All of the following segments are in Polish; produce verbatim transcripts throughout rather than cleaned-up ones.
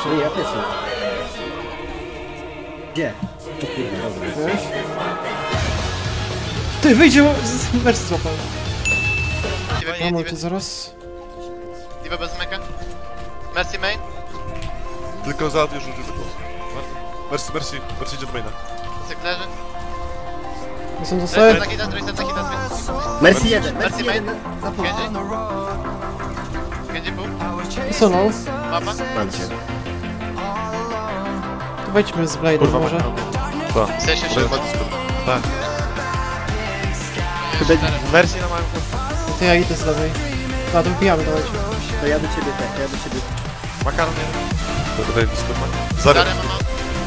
pierwszy. Nie, ja pierwszy. Gdzie? O kurwa, dobra. Wiesz? Ty, wyjdzie z wersji złapał. Mam ulti zaraz. Diva bez meka. Mercy main. Tylko za już użył tylko. Mercy, Mercy, Mercy idzie do maina. Sygnerzy. Jestem za Trójce na side. hita, trójce na hita. Mercy jeden, Mercy Mercy main. jeden. Za pół. Genji. Genji pół. Sonął. Mapa. Mam cię. To wejdźmy z Blade'em może. Tak. W sensie To się. jest na Discord. Tak. Mercy na małym kurwa. To ja idę z lewej. A, to wbijamy, dawajcie. To ja do ciebie tak, ja do ciebie. Makaron nie. To tutaj Discord ma. Zaraz. Darem mam.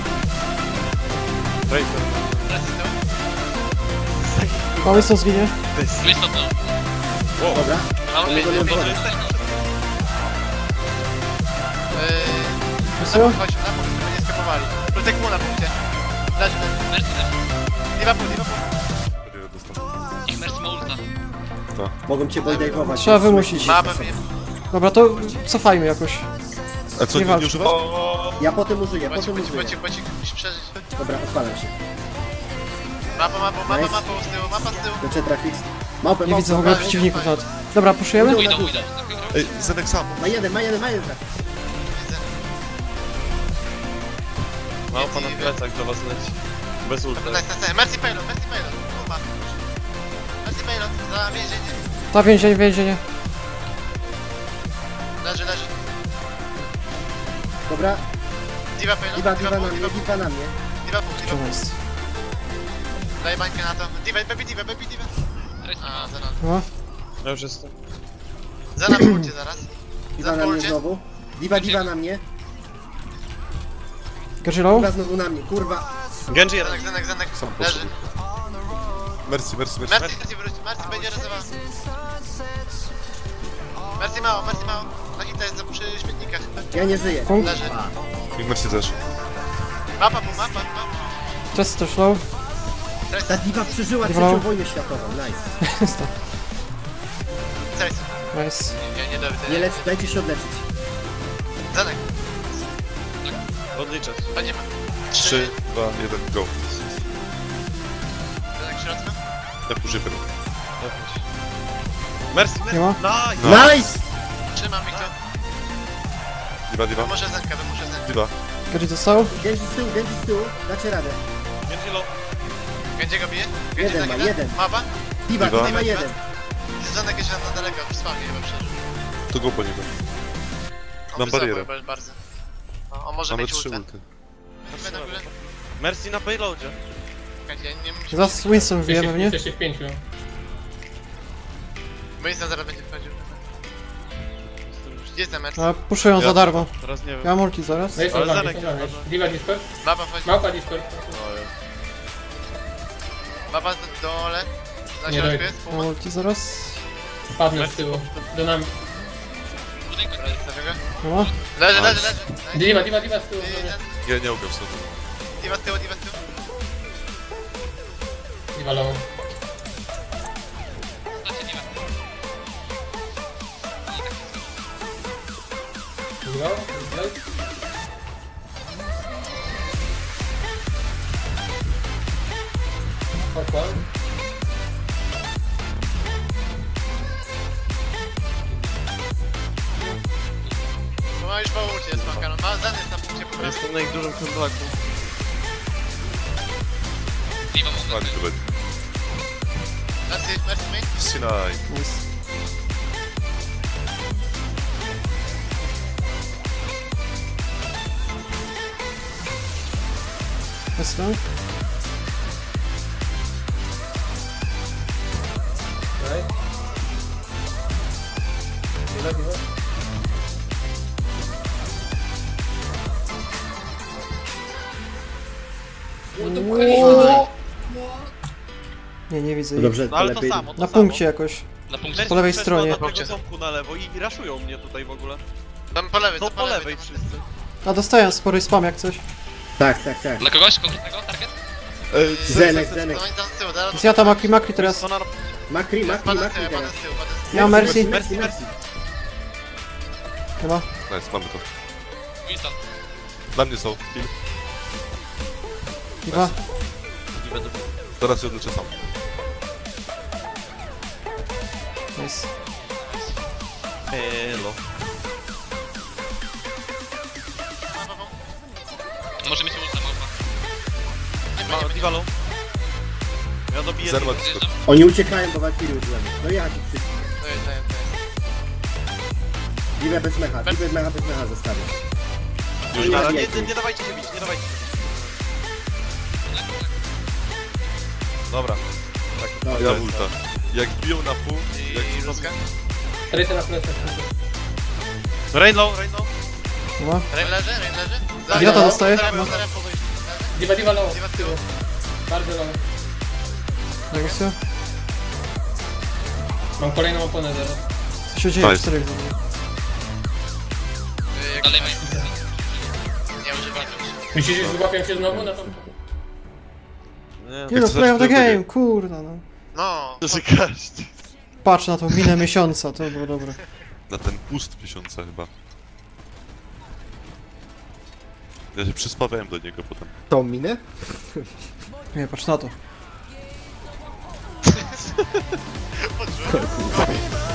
Tracer. Mercy z tyłu. Mały co zginie. Winston tu. Dobra. Mam To pięć, mogę pięć, nie pięć. Wiesz co? Chodź, na punkt, żeby nie skapowali. Protek mu na punkcie. Leży, leży. Mercy, leży. Diva pół, Diva pół. Ich Mercy ma ulta. Mogą cię boydajwować. Trzeba wymusić. Mapę wiem. Dobra, to cofajmy jakoś. A co, Nie nie, walcz. nie używasz? Ja potem użyję, Bocik, potem bocik, użyję. bocik, bocik. Musisz przeżyć. Dobra, odpalam się. Mapa, mapa, mapa, Nice. mapa z tyłu, mapa z tyłu. Do Cetrafix. Małpę, Nie małpę. widzę w ogóle ale- przeciwników nawet. Dobra, puszujemy? Idą na dół. Ej, Zenek sam. Ma jeden, ma jeden, ma jeden. Małpa na plecach do was leci. Bez ulta. Nice, nice, nice. Mercy payload, Mercy payload. Kurwa. Mercy payload, za więzienie. Ta więzienie, więzienie. Leży, leży. Dobra, Diva payload, diva, diva diva na pół, mnie, diva pół. diva na mnie. Diva pół, diva Czemu pół. jest? Daj bańkę na to. Diva, baby diva, baby diva. A, za nami. No. Ja już jestem. Za nami ulcie zaraz. Diva Za na mnie ulcie. znowu. Diva, diva na mnie. Garzylą? Diva znowu na mnie, kurwa. Genji jeden. Zenek, zenek, zenek. Sam Leży. poszedł. Mercy, Mercy, Mercy. Mercy, Mercy wróci, Mercy będzie rysował. Mercy mało, Mercy mało. Na hita jest przy śmietnikach. Ja nie żyję. Punkt. Leży. I Mercy też. Mapa pół, mapa, mapa. Czas to slow. Ta diva przeżyła Diva. trzecią wojnę światową, nice. Cześć. Nice. Nie, nie dowidzę. Nie lecz, dajcie się odleczyć. Zenek, Odliczę. chodźmy. trzy, dwa, jeden, go. Zenek w środku. Jak użyję tego. Mercy, Nie ma? Mercy. Nice. No. Nice! Trzymam ich tu. Diva, diva. Wymuszę Zenka, wymuszę Zenka. Diva. Garzy dostał? Genji z tyłu, Genji z tyłu, dacie radę. Genji low. Gędzie go bije? Jeden na ma, hita? jeden. Mapa? Diva, Diva. diva jeden. Zenek jeszcze na daleko, w spamie chyba przeżył. To go po niego. On Mam wysoko barierę. chyba bardzo. No, on może Mamy mieć trzy ultę. ulty. Chodźmy na górę. Mercy na payloadzie. Czekajcie, ja nie muszę... Zaraz Winston wbije Jesteście, pewnie. jesteście w pięciu. Winston zaraz będzie wchodził. Gdzie jest ten Mercy? A, puszują za Ja- darmo. Teraz nie Ja wiem. mam ulti zaraz. No jest Ale on Zenek jest on jest. Diva Discord? Mapa wchodzi. Małpa Discord. O, jest. Mapa na dole. Na Nie środku dojdę. jest, Mam pół. ulti zaraz. Padnę z tyłu. Do nami. Dobra, jest tego. Nie ma? Leży, Nice. leży, leży. Nice. Diva, Diva, Diva z tyłu. Yy, Nie, nie ugam sobie. Diva z tyłu, diva z tyłu. Diva low. Diva, Diva. Hoppa. Bo ma już po ulcie jest makaron. Ma Zen jest na punkcie po prawej. Jestem na ich dużym kontraku. Mali to będzie. Mercy, Mercy main. Sinai. Nice. Jest tam? Nice. Diva, Diva. Nie, nie widzę No ich. dobrze, No to ale to lepiej. samo, to Na samo. punkcie jakoś. Mercy po lewej przeszła stronie. na tego domku na lewo i raszują mnie tutaj w ogóle. Tam po lewej, No to po lewej wszyscy. A dostałem spory spam jak coś. Tak, tak, tak. Dla kogoś konkretnego target? Ej, Zenek, Zenek. To oni tam z tyłu, zaraz... Jest ja tam makri makri teraz. Winston na- Makri, makri, Pada z makri tyłu, pada teraz. z tyłu, pada z tyłu. Ja mam Mercy. Mercy, Mercy. Nie ma. Nice, mamy to. Winston. Dla mnie są. Kill. Diva. Teraz się odleczę sam. Nice. Elo. Może mieć ulta małpa. Ma Diva low. Ja dobiję Zerwa Divę. wszystko. Oni uciekają, bo Valkyrie użyłem. No jechać ich wszystkich. To jest, to jest, to jest. Divę bez mecha, Divę mecha bez mecha zostawię. Już Nie, Ale nie, nie, nie, nie dawajcie się bić, nie dawajcie. Dobra. No, Ja jest. ulta. Jak biją na pół, jak I rózgę. Tracer na plecach. Rain low, rain low. Diva. Rain leży, Rain leży. Ja to dostaję. Zaraz, No. zaraz po wyjściu. Diva, diva low. Diva z tyłu. Bardzo low. Negocjo. Mam kolejną oponę zaraz. Co się dzieje? Nice. Czterech za mnie. Y, jak- Dalej mają. Nie używamy. Myślisz, że złapią się znowu na tą... Nie, Nie no, chcesz play of the zacząć game, tego? kurna no. No. to się kraść. Patrz na tą minę miesiąca, to było dobre. Na ten pust miesiąca chyba. Ja się przyspawałem do niego potem. Tą minę? Nie, patrz na to. Poczułem.